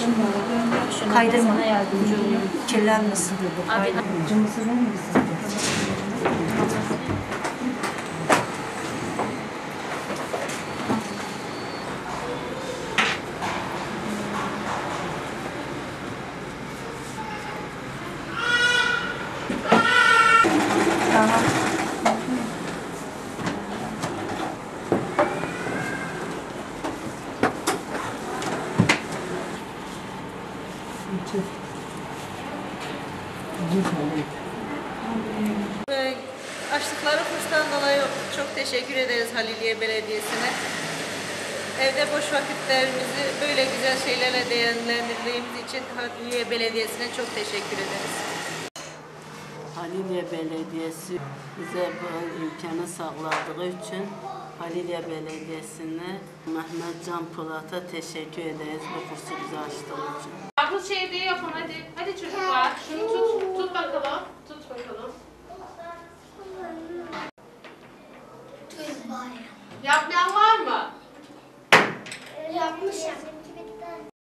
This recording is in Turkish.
Kaydırma. Sana yardımcı oluyor. Kirlenmesin. Tamam. Açtıkları kurstan dolayı çok teşekkür ederiz Haliliye Belediyesi'ne. Evde boş vakitlerimizi böyle güzel şeylerle değerlendirdiğimiz için Haliliye Belediyesi'ne çok teşekkür ederiz. Haliliye Belediyesi bize bu imkanı sağladığı için Haliliye Belediyesi'ne Mehmet Can Polat'a teşekkür ederiz bu kursu bize açtığı için. Bu şeyde yapın hadi. Hadi